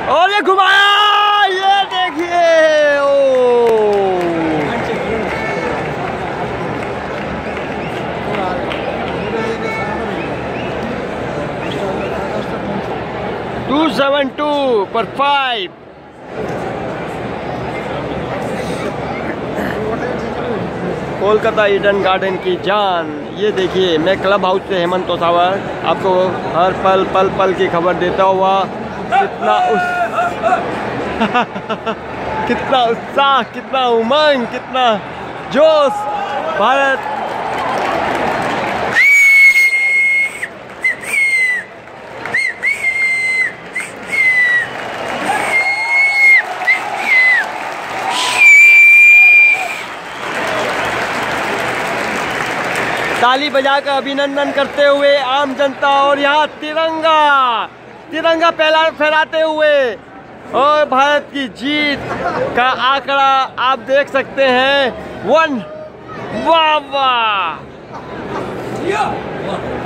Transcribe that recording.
और ये घुमाया, ये देखिए। ओ 272 पर 5। कोलकाता ईडन गार्डन की जान। ये देखिए, मैं क्लब हाउस से हेमंत तोसावर आपको हर पल पल पल की खबर देता हुआ कितना कितना उत्साह, कितना उमंग, कितना जोश। भारत ताली बजाकर अभिनंदन करते हुए आम जनता, और यहाँ तिरंगा फहराते हुए, और भारत की जीत का आंकड़ा आप देख सकते हैं 1। वाह वाह।